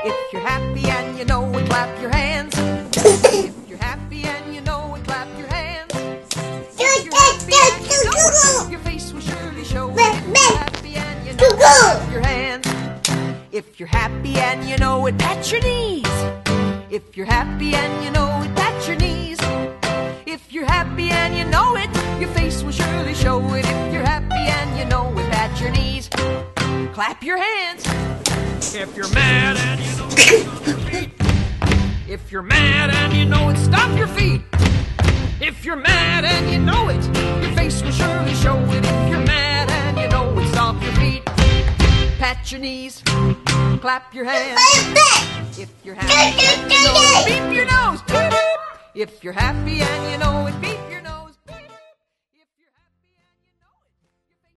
If you're happy and you know it, clap your hands. If you're happy and you know it, clap your hands. If you're happy and you know it, your face will surely show it. If you're happy and you know it, clap your hands. If you're happy and you know it, pat your knees. If you're happy and you know it, pat your knees. If you're happy and you know it, your face will surely show it. If you're happy and you know it, pat your knees. Clap your hands. If you're mad and you know it, stomp your feet. If you're mad and you know it, stomp your feet. If you're mad and you know it, your face will surely show it. If you're mad and you know it, stomp your feet. Pat your knees. Clap your hands. If you're happy and you know it, beep your nose. If you're happy and you know it, beep